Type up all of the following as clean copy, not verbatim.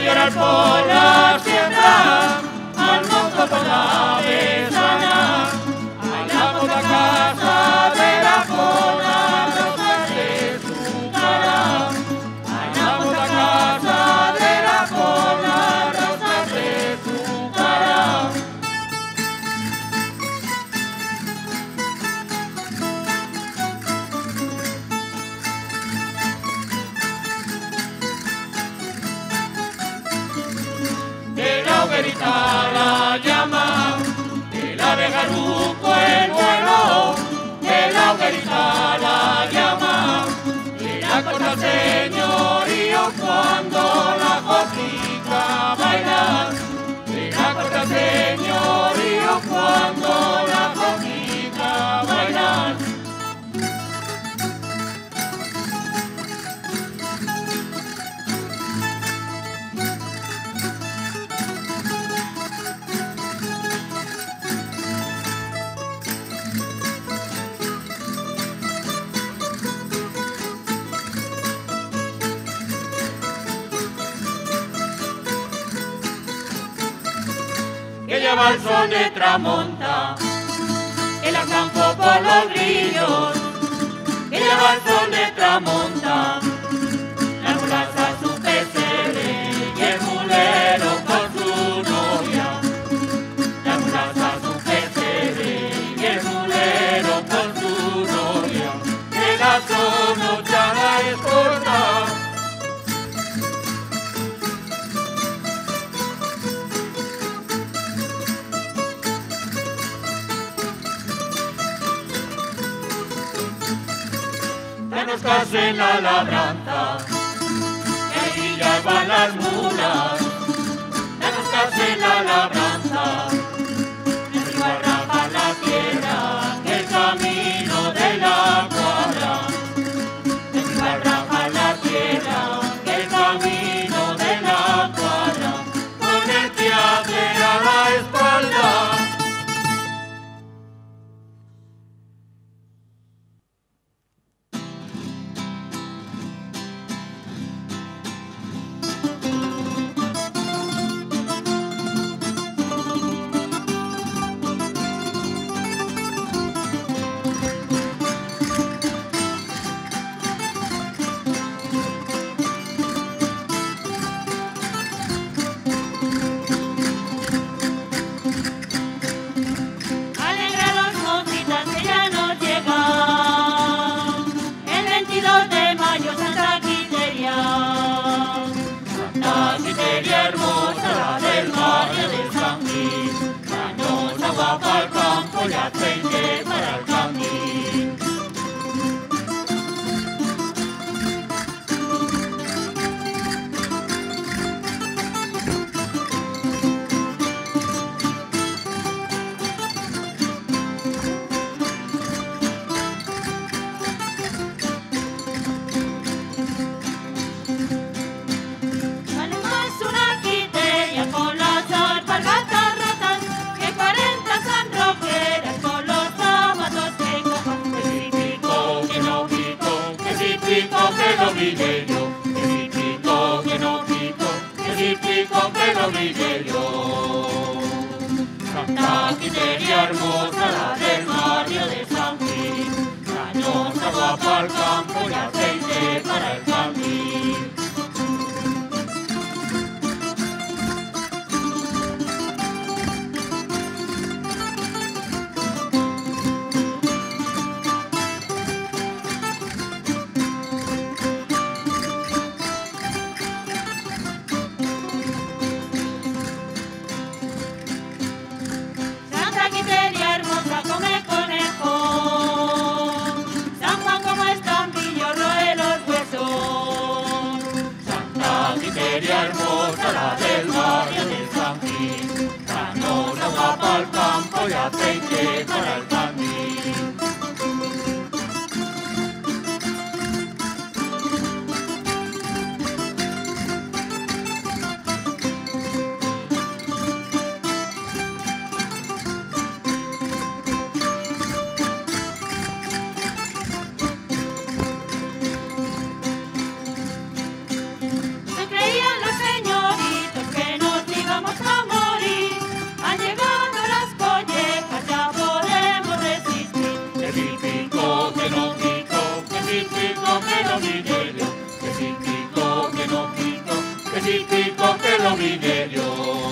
llorar por la siembra, al monto por la besana, a la poca casa de la cola, rosas de su cara, a la poca casa de la cola, rosas de su cara. De la hoguerita la llama, de la de Garuco el vuelo, de la hoguerita la llama, de la corta el señorío cuando la jotica baila, de la corta el señorío cuando la jotica baila. Que lleva el son de Tramonta, el campo por los grillos, que lleva el son de Tramonta, la mulaza su pesebre y el mulero con su novia, la mulaza su pesebre y el mulero con su novia, que la sonochada es corta. Danos casa en la labranza, que ahí ya van las mulas. Danos casa en la labranza, que arriba raja la tierra, que el camino de la cuadra. Que arriba raja la tierra, que el camino de la cuadra, con el teatro a la espalda. Para el campo y aceite para el camín. Vale más una quiteria con las alpargatas rotas que 40 sanroqueras con los zapatos que cojan. Que si pico, que no pico, que si pico, que lo mire yo. Que si pico, que no pico, que si pico, que lo mire yo. Santa Quiteria hermosa, la del barrio de San Gil, cañosa, guapa al campo y aceite para el camín. Santa Quiteria hermosa come conejo, San Juan como estampillo roe los huesos. Santa Quiteria hermosa, la del barrio de San Gil, cañosa, guapa al campo y aceite para el camín. Se creían los señores vine yo.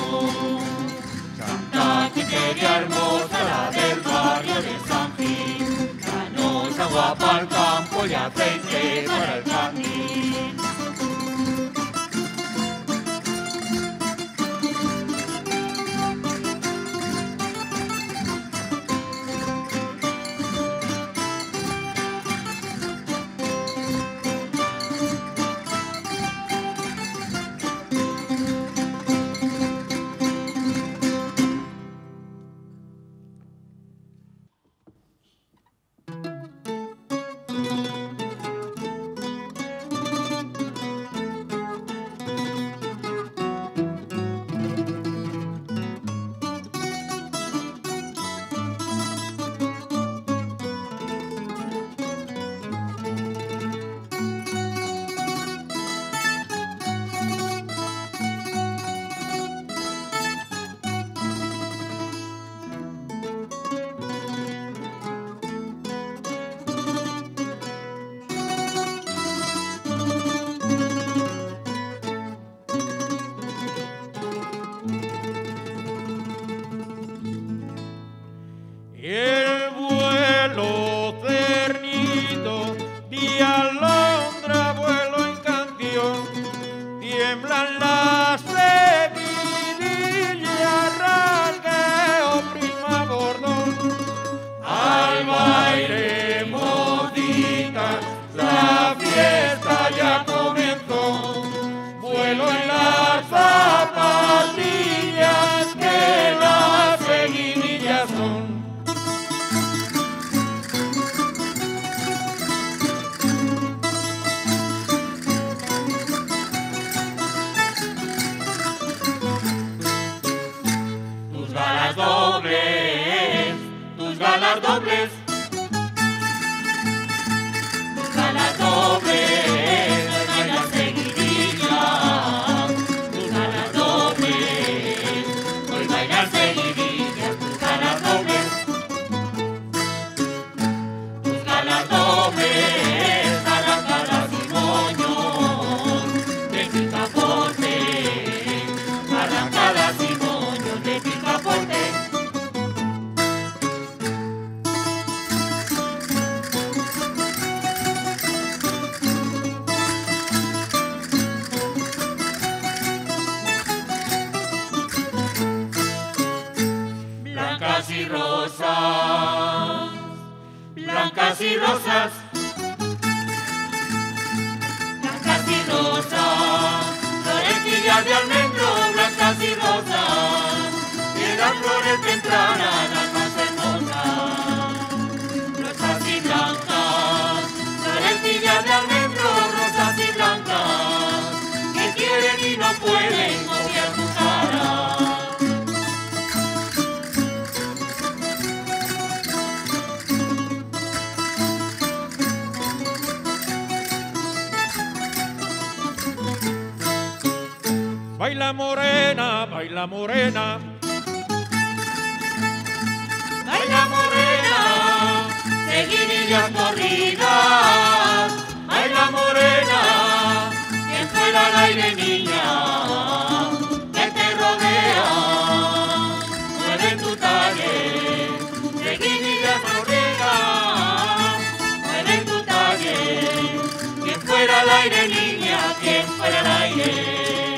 Santa Quiteria hermosa, la del barrio de San Gil, canosa guapa al campo y aceite para el candil. Blancas y rosas, blancas y rosas, florecillas de almendro, blancas y rosas, y las flores tempranas, las más hermosas. Rosas y blancas, florecillas de almendro, rosas y blancas, que quieren y no pueden copiar tu cara. Baila morena, baila morena, baila morena, seguidillas corridas, baila morena, quien fuera al aire niña, que te rodea, mueve tu talle, seguidillas corridas, mueve tu talle, quien fuera al aire niña, quien fuera al aire.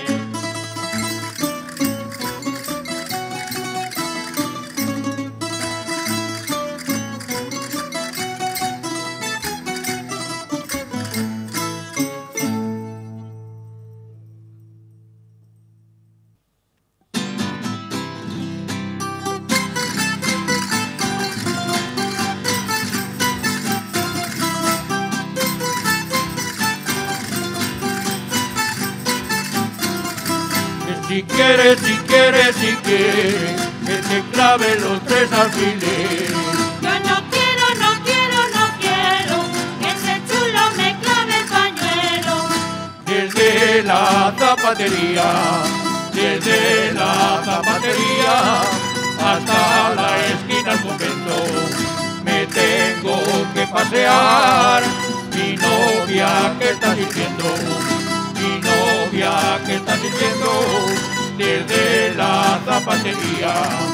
Si quieres, si quieres, si quieres, que te clave los tres alfileres. Yo no quiero, no quiero, no quiero, que ese chulo me clave el pañuelo. Desde la zapatería, desde la zapatería, hasta la esquina del convento, me tengo que pasear. Mi novia, ¿qué estás diciendo? Mi novia, ¿qué estás diciendo? desde la zapatería.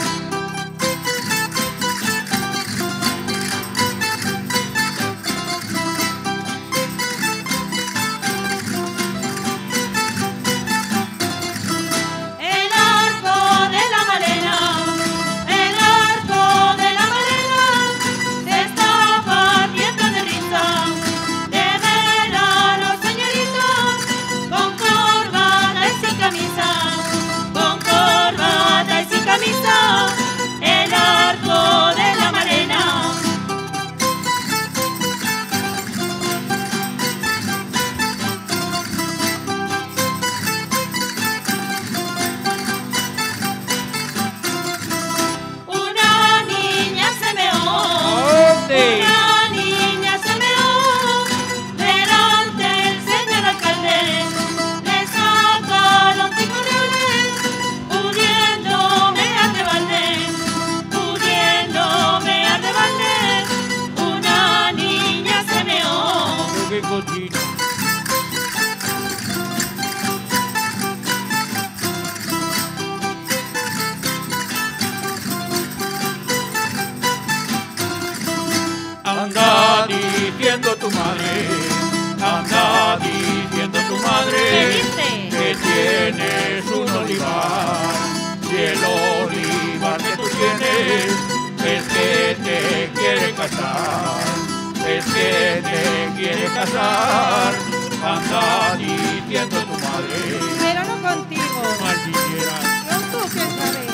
Anda diciendo tu madre, anda diciendo tu madre que tienes un olivar, y el olivar que tú tienes es que te quiere casar, es que te quiere casar. Anda diciendo tu madre, pero no contigo, mal quisiera. con tú que sabes.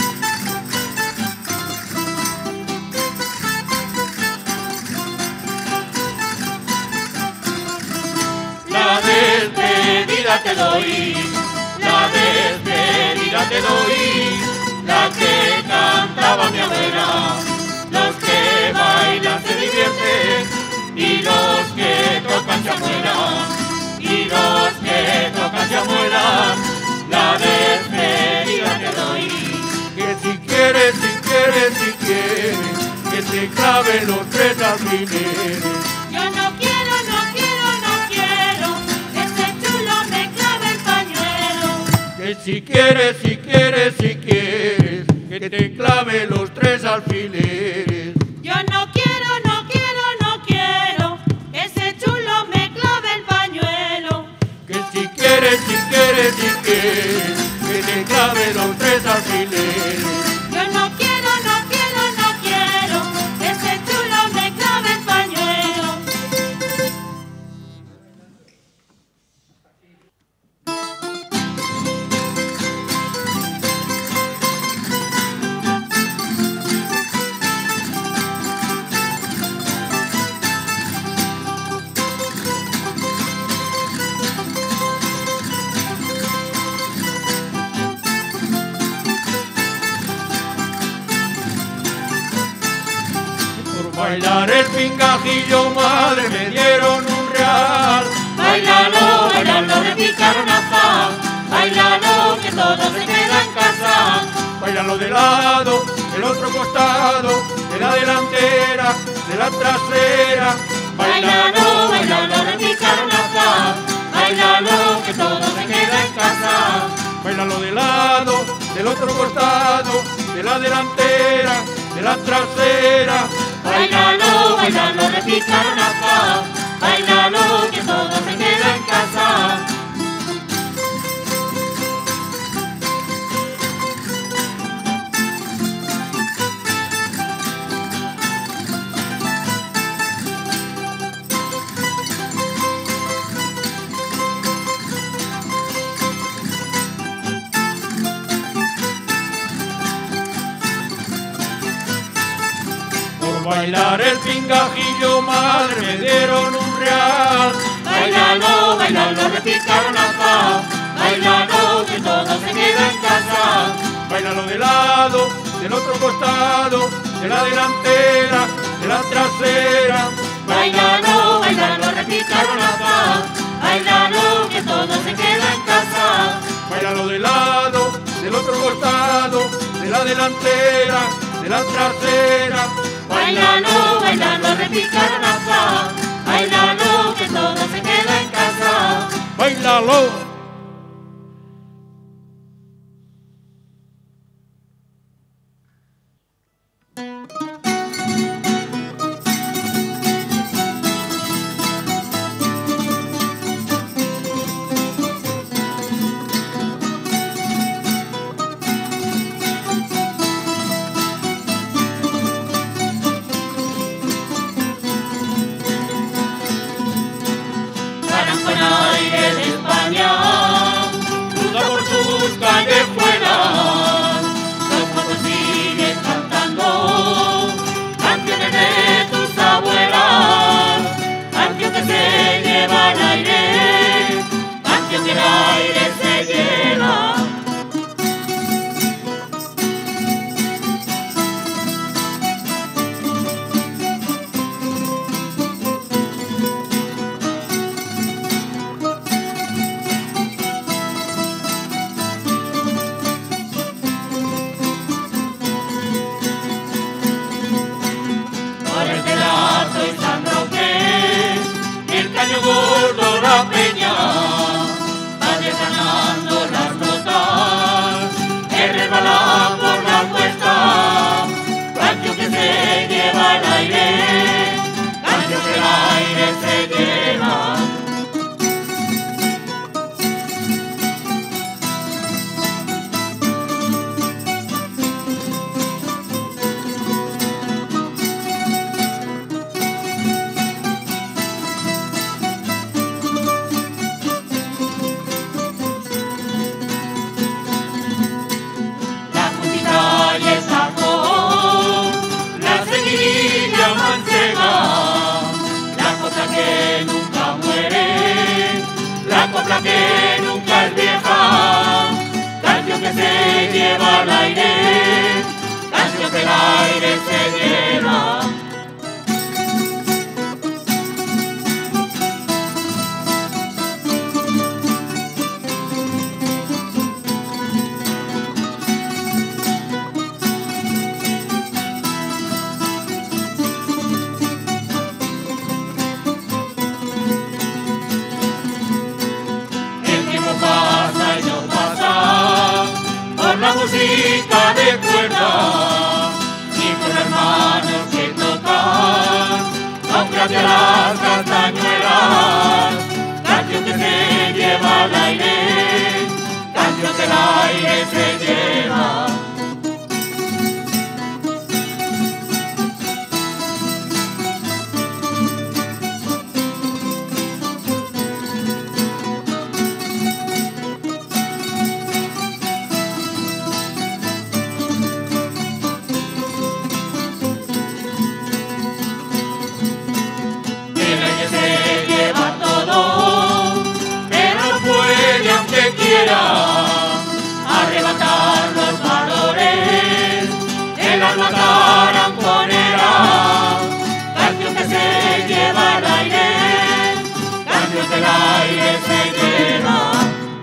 La despedida te doy, la despedida te doy, la que cantaba mi abuela. Los que bailan se divierten y los que tocan se amuelan, y los que tocan se amuelan. La despedida te doy, que si quieres, si quieres, si quieres, que te clave los tres alfileres. Yo no quiero, no quiero, no quiero que ese chulo me clave el pañuelo. Que si quieres, si quieres, si quieres, que te clave los tres alfileres. Yo no quiero, no quiero, no quiero que ese chulo me clave el pañuelo. Que si quieres, si quieres, si quieres, que te clave los tres alfileres. Yo no quiero, no quiero, no quiero que ese chulo me clave el pañuelo. Bailar el pingajillo, madre, me dieron un real. Bailalo, bailalo, le picaron a fa. Bailalo, que todo se queda en casa. Bailalo de lado, del otro costado, de la delantera, de la trasera. Bailalo, bailalo, le picaron a fa. Bailalo, que todo se queda en casa. Bailalo de lado, del otro costado, de la delantera, de la trasera. Bailalo, bailalo, le picaron a fa. Bailalo, que todo se queda en casa. Bailar el pingajillo, madre, me dieron un real. Bailalo, bailalo, le picaron a fa. Bailalo, que todo se queda en casa. Bailalo de lado, del otro costado, de la delantera, de la trasera. Bailalo, bailalo, le picaron a fa. Bailalo, que todo se queda en casa. Bailalo de lado, del otro costado, de la delantera, de la trasera. Bailalo, bailalo, le picaron a fa. Bailalo, que todo se queda en casa. Bailalo. la que nunca es vieja, canción que se lleva al aire, canción que el aire se lleva. La música de cuerda y con las manos que tocan, con gracia las castañuelas, canción que se lleva al aire, canción que el aire se lleva. Arrebatar los valores que las mataran con era, canción que se lleva al aire, canción que el aire se lleva.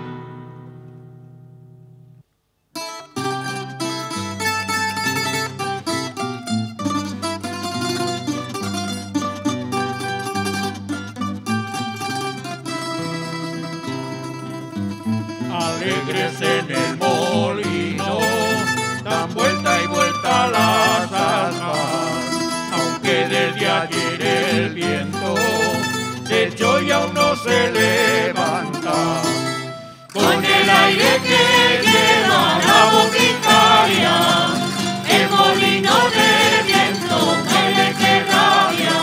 Alegres en el molino, dan vuelta y vuelta las aspas, aunque desde ayer el viento se echó y aún no se levanta. Con el aire que lleva la boticaria, el molino de viento, muere que rabia,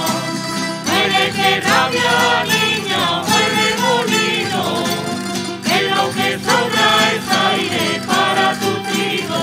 niña, muere el molino. Lo que sobra es aire para tu trigo.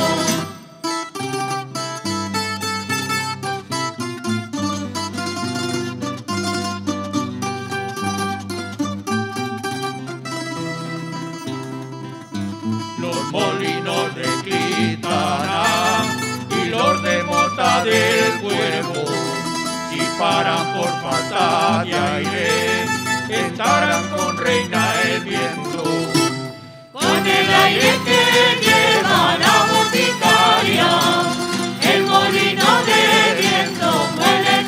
Los molinos de Quitana y los de Mota del Cuervo, si paran por falta de aire, estarán con reina el viento. Con el aire que lleva la boticaria, el molino de viento, muere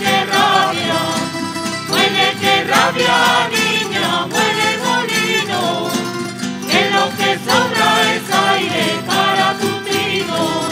que rabia, niña, muere el molino, que lo que sobra es aire para tu trigo.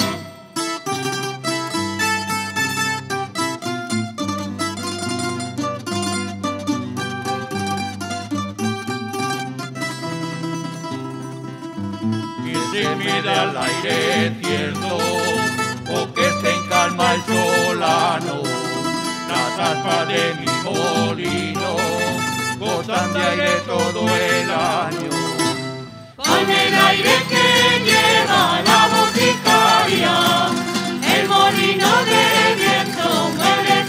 Se mide al aire tierno, o que esté en calma el solano, las aspas de mi molino gozan de aire todo el año. Con el aire que lleva la boticaria, el molino de viento, muere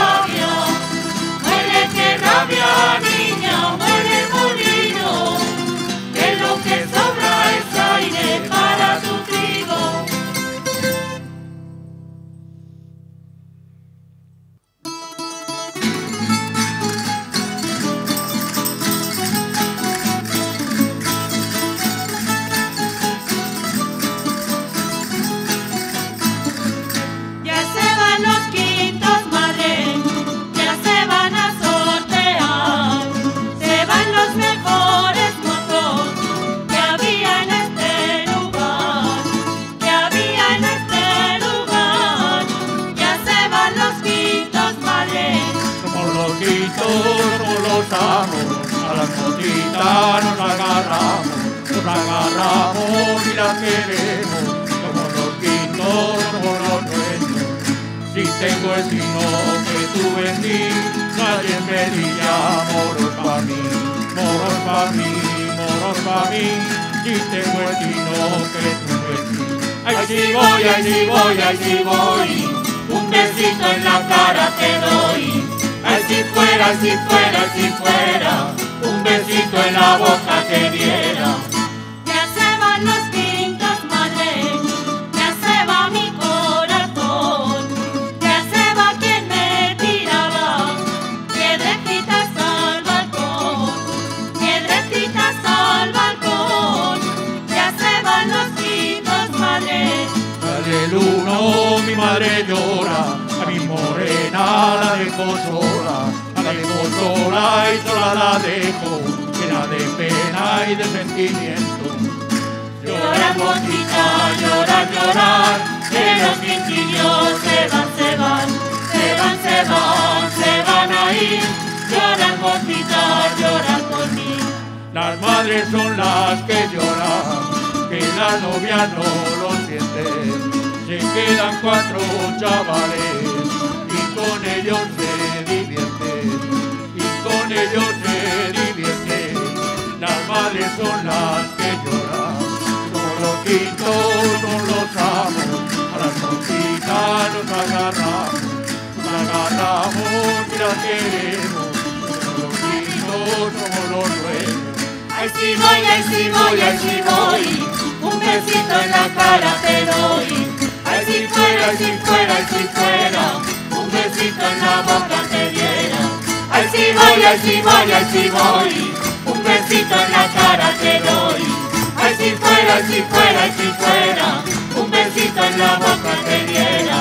que rabia, niña, muere el molino, que lo que sobra es aire para tu trigo. Ya se van los quintos, madre, ya se van a sortear, se van los mejores mozos que había en este lugar, ya se van los quintos, madre. Somos los quintos, somos los amos, a las motitas nos agarramos y las queremos. Somos los quintos, somos los dueños. Si tengo el vino que tú vendí, nadie me diría moros pa' mí, moros pa' mí, moros pa' mí. Si tengo el vino que tú vendí. Ay, sí voy, ay, sí voy, ay, sí voy. Un besito en la cara te doy. Ay, si fuera, ay, si fuera, ay, si fuera. un besito en la boca te diera. Ya se van los pintos, madre, ya se va mi corazón, ya se va quien me tiraba piedrecitas al balcón, piedrecitas al balcón, ya se van los pintos, madre. Sale el uno, mi madre llora, a mi morena la dejo sola, la dejo sola y sola la dejo, llena de pena y de sentimiento. Llora, Monchita, llora, llorar, que los quinquillos se van, se van, se van, se van, se van a ir. Llora, Monchita, llora por mí. Las madres son las que lloran, que la novia no lo siente. Se quedan 4 chavales y con ellos se divierten, y con ellos se divierten. Las madres son las que lloran, como los quintos son los amos, a las monjitas nos agarramos y las queremos, como los quintos somos los dueños. Ay, si voy, ay, si voy, ay, si voy, un besito en la cara te doy. Ay, si fuera, ay, si fuera, ay, si fuera, un besito en la boca te diera. Ay, si voy, ay, si voy, ay, si voy, un besito en la cara te doy. Ay, si fuera, ay, si fuera, ay, si fuera, un besito en la boca te diera.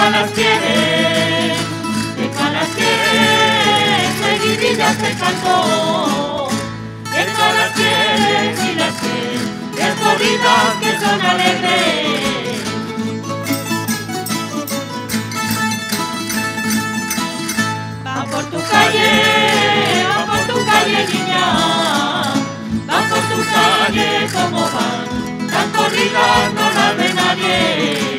canas quiere, qué canas quiere, seguidillas te cantó. Qué canas quiere, si las que, es corridas que son alegres. Va por tu calle niña, va por tu calle como van, tan corridas no las ve nadie.